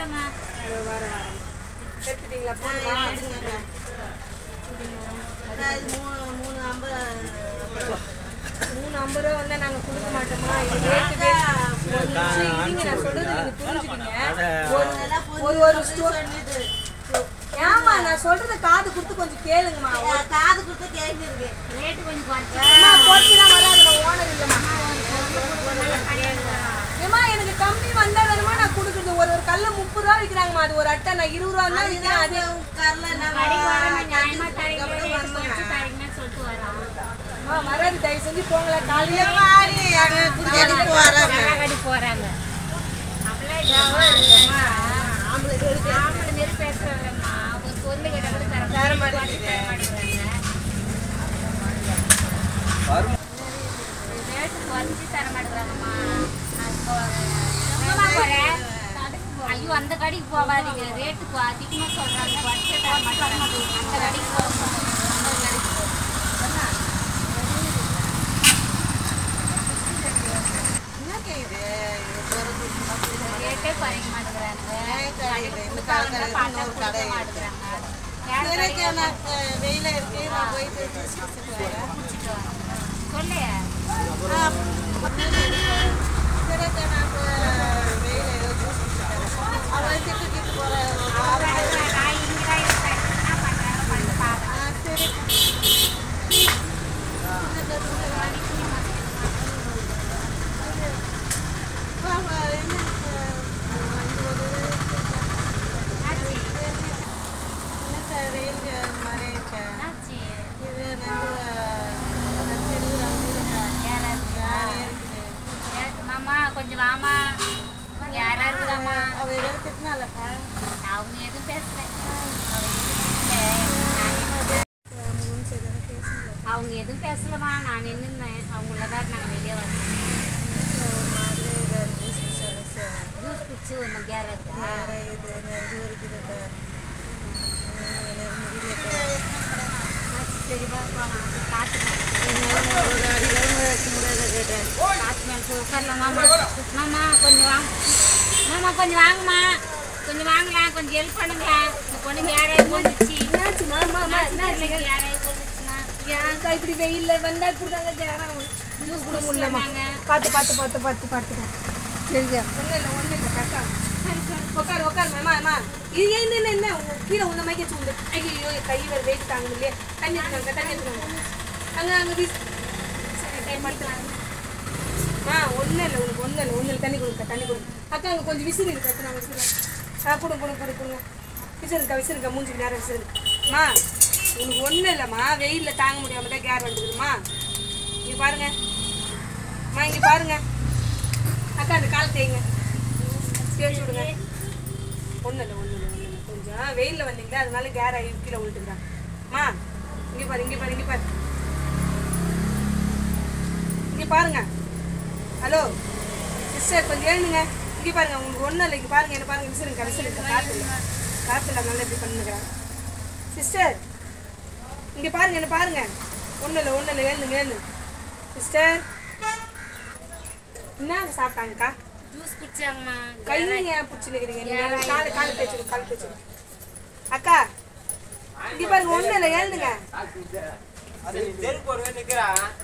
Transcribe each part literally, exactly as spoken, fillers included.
போடுங்க. வர வர எடுத்துட்டீங்களா? போடுங்க. மூணு மூணு ஐம்பது மூணு ஐம்பது ரூபா வந்தால் நாங்கள் கொடுக்க மாட்டோமா? இது ரேட்டு ஒரு நிமிஷம் இருங்க, நான் சொல்கிறது நீங்கள் புரிஞ்சுக்கிங்க. ஒரு ஒரு ஸ்டோர் ஏமா நான் சொல்கிறத காது கொடுத்து கொஞ்சம் கேளுங்கம்மா. காது கொடுத்து கேட்குறது ரேட்டு கொஞ்சம் குறைச்சி குறைச்சிலாம் வராது, நான் ஓனர் இல்லைம்மா. ஏமா எனக்கு கம்மி வந்தால் வேணுமா நான் கொடுக்குறது. ஒரு ஒரு கல்ல முப்பது ரூபா விற்கிறாங்கம்மா. அது ஒரு அட்டை நான் இருபது ரூபா தான் விற்கிறேன். அது வராது, தயவு செஞ்சு போங்களா? காலையில போறாங்க பேசுறாங்கம்மா. ஒரு பொருள் கிட்ட கூட தர மாட்டேங்கிறாங்க. ரேட்டு குறைச்சி தர மாட்டேங்கிறாங்கம்மா. ஐயோ அந்த கடைக்கு போகாதீங்க, ரேட்டு அதிகமாக சொல்றாங்க, குறைச்சே தர மாட்டேங்கிறாங்க. அந்த கடைக்கு போக ரேட்டே குறைக்க மாட்டேங்கிறாங்க. வெயில இருக்கு நான் போயிட்டு சொல்லு கொஞ்சம் வாமா. யாரா இருக்குதாம்மா? அவங்க எதுவும் பேசல. அவங்க எதுவும் பேசலமா. நான் நின்றுந்தேன். அவங்களதான் நாங்கள் வெளியே வந்தோம். ஜூஸ் குடிச்சு ஒன்று கேரட் சரிப்பா போகலாம். காற்று காற்று மேலே உட்காரலாம். மாமா மாமா கொஞ்சம் வாங்க. மாமா கொஞ்சம் வாங்கம்மா. கொஞ்சம் வாங்கலாம். கொஞ்சம் ஹெல்ப் பண்ணுங்களா? இந்த பொண்ணுங்க யாரையும் போட்டுச்சு. என்னாச்சு மாமா? யாரையும் போட்டுச்சுன்னா ஏன்க்கா இப்படி வெயில்ல வந்தா கொடுத்தாங்க ஜூஸ் கூட முடியலம்மா. பார்த்து பார்த்து பார்த்து பார்த்து பார்த்துக்கோ. சரியா? ஒன்றும் இல்லை ஒன்றும் இல்லை கரெக்டா உட்காரு உட்காரு. மேமா அம்மா இது என்ன என்ன என்ன கீழே உந்த மாதிரி வச்சு உண்டு. ஐயோ கை வேறு வெயிட் தாங்க இல்லையே. தண்ணி எடுத்துக்காங்க தண்ணி எடுத்துக்காங்க. அங்கே அங்கே வீஸ் டைம் பார்த்துக்கலாம். ஆ ஒன்றும் இல்லை உனக்கு ஒன்றும் இல்லை ஒன்றும் இல்லை. தண்ணி கொடுங்க தண்ணி கொடுங்க. அக்கா அங்கே கொஞ்சம் விசிறு இருக்கு. அடுத்து நாங்கள் விசிறு ஆ கொடுங்க கொடுங்க கொடுங்க கொடுங்க. விசிறுக்கா விசிறுக்கா மூஞ்சிக்கு நேரம் விசிறுக்கா. உனக்கு ஒன்றும் இல்லைம்மா. வெயிலில் தாங்க முடியாமல் தான் கேர் வந்துக்குதும்மா. இங்கே பாருங்க அம்மா, இங்கே பாருங்க அக்கா. அந்த காலை தேய்ங்க தேய்ச்சி விடுங்க. ஒன்றும் இல்லை ஒன்றும் இல்லை ஒன்றும் இல்லை. கொஞ்சம் வெயிலில் வந்தீங்களா அதனால கேர் ஆகி கீழே விழுந்துக்கிறாங்க. அம்மா இங்கே பாரு இங்கே பாரு இங்கே பாரு இங்கே பாருங்க. ஹலோ சிஸ்டர் கொஞ்சம் எழுந்துங்க. இங்கே பாருங்க. உங்களுக்கு ஒன்றும் இல்லை. இங்கே பாருங்க என்ன பாருங்க. விசிறுங்க விசிறுங்க. காற்று இல்லை காற்று இல்லை. நல்லா இப்படி பண்ணுங்கிறாங்க சிஸ்டர். இங்கே பாருங்க என்ன பாருங்க. ஒன்றும் இல்லை ஒன்றும் இல்லை. எழுந்துங்க எழுந்துங்க சிஸ்டர். என்ன சாப்பிட்டாங்கக்கா? ஜூஸ் குடிச்சாங்கம்மா. கைங்க பிடிச்சி நிற்கிறீங்க. நீங்கள் காலை காலை தேய்ச்சிடும் காலை தேய்ச்சிடும். அக்கா இங்கே பாருங்க. ஒன்றும் இல்லை. எழுந்துங்க எழுந்துங்க.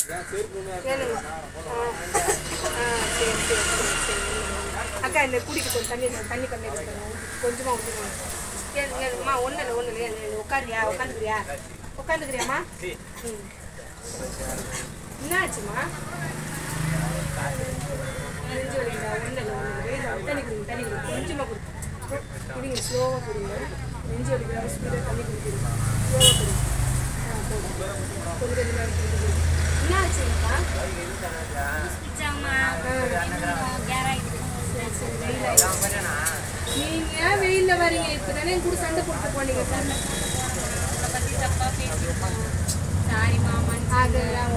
ஆ சரி சரி சரி சரி. அக்கா இந்த குடிக்க கொஞ்சம் தண்ணி தண்ணி பண்ணி கொஞ்சமாக ஊற்றுக்கணும். எழுதுங்க எழுதுங்கம்மா. ஒன்றும் இல்லை ஒன்றும் இல்லை. எழுது உட்காருறியா? உட்காந்துக்கிறியா? உட்காந்துக்கிறியாம்மா? ம் என்னாச்சும்மா? நெஞ்சு வலிக்குதா? ஒன்றும் இல்லை ஒன்றும் இல்லை. தண்ணி குடிங்க தண்ணி குடிங்க. கொஞ்சமாக குடிங்க குடிங்க. ஸ்லோவாக குடிங்க. நெஞ்சு வலிக்குதா? ஸ்பீடாக தண்ணி குடிக்கிறீங்க. ஸ்லோவாக குடிங்க. ஆ போதும் கொஞ்சம் கொஞ்சம் நேரம் குடிங்க. என்ன ஆச்சுங்கக்கா? நீங்க வெயில்ல வரீங்க. இப்பதானே கூட சண்டை போட்டு போனீங்க. பத்தி தப்பா பேசிருக்கோம். சாரி மாமா. அதெல்லாம்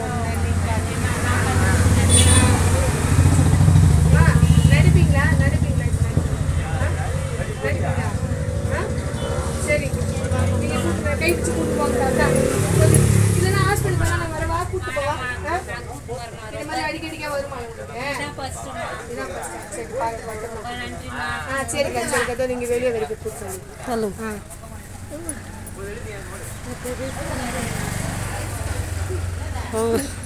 நடிப்பீங்களா? நடிப்பீங்களா? நடிப்பீங்களா? சரி நீங்க கூட்டு கை பிடிச்சி கூட்டு போங்க. இல்லைன்னா ஹாஸ்பிட்டல் போனா நான் வரவா கூட்டு போவா? இந்த மாதிரி அடிக்கடிக்கா வருமா உங்களுக்கு? இதான் ஃபர்ஸ்ட். சரி பாருங்க நன்றிம்மா. ஆ சரிக்கா சரிக்கா நீங்கள் வெளியே வரைக்கும் கூப்பிட்டு ஹலோ ஆ ஓ